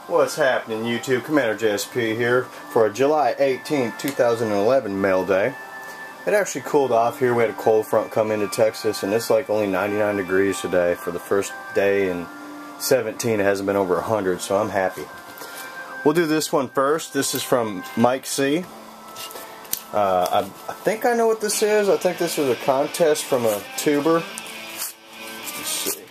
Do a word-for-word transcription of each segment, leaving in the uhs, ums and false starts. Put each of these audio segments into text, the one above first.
What's happening, YouTube? Commander J S P here for a July eighteenth, two thousand eleven mail day. It actually cooled off here. We had a cold front come into Texas, and it's like only ninety-nine degrees today for the first day in seventeen. It hasn't been over one hundred, so I'm happy. We'll do this one first. This is from Mike C. Uh, I, I think I know what this is. I think this was a contest from a tuber. Let's see.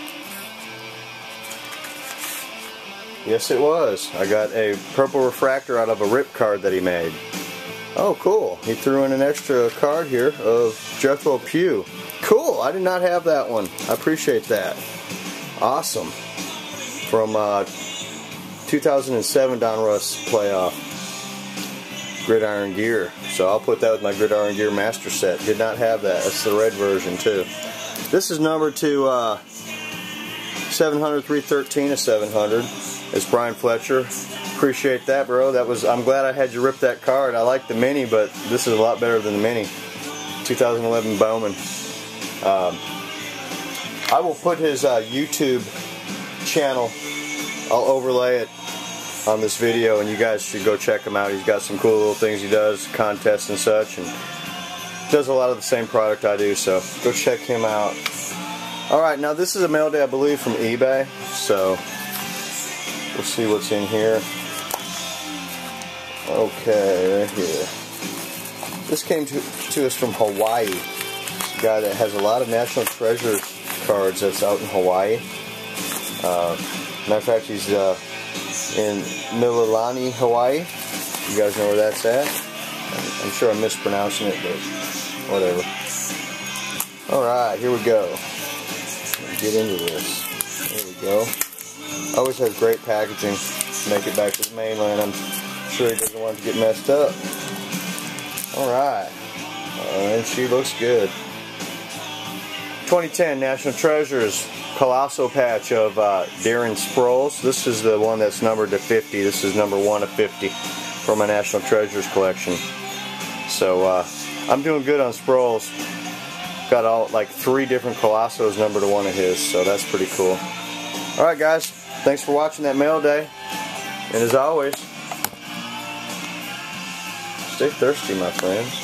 Yes, it was. I got a purple refractor out of a rip card that he made. Oh, cool. He threw in an extra card here of Jethro Pugh. Cool. I did not have that one. I appreciate that. Awesome. From uh, two thousand seven Donruss playoff. Gridiron Gear. So I'll put that with my Gridiron Gear Master Set. Did not have that. That's the red version, too. This is numbered to uh, seven hundred, three thirteen of seven hundred. It's Brian Fletcher. Appreciate that, bro. That was. I'm glad I had you rip that card. I like the Mini, but this is a lot better than the Mini. two thousand eleven Bowman. Um, I will put his uh, YouTube channel. I'll overlay it on this video, and you guys should go check him out. He's got some cool little things he does, contests and such, and does a lot of the same product I do. So go check him out. All right, now this is a mail day, I believe, from eBay. So. We'll see what's in here. Okay, right here. This came to, to us from Hawaii. It's a guy that has a lot of National Treasure cards that's out in Hawaii. Uh, matter of fact, he's uh, in Mililani, Hawaii. You guys know where that's at? I'm, I'm sure I'm mispronouncing it, but whatever. Alright, here we go. Let's get into this. There we go. Always has great packaging to make it back to the mainland. I'm sure he doesn't want it to get messed up. Alright. Uh, and she looks good. twenty ten National Treasures Colossal patch of uh, Darren Sproles. This is the one that's numbered to fifty. This is number one of fifty for my National Treasures collection. So uh, I'm doing good on Sproles. Got all like three different Colossos numbered to one of his, so that's pretty cool. Alright guys, thanks for watching that mail day, and as always, stay thirsty, my friends.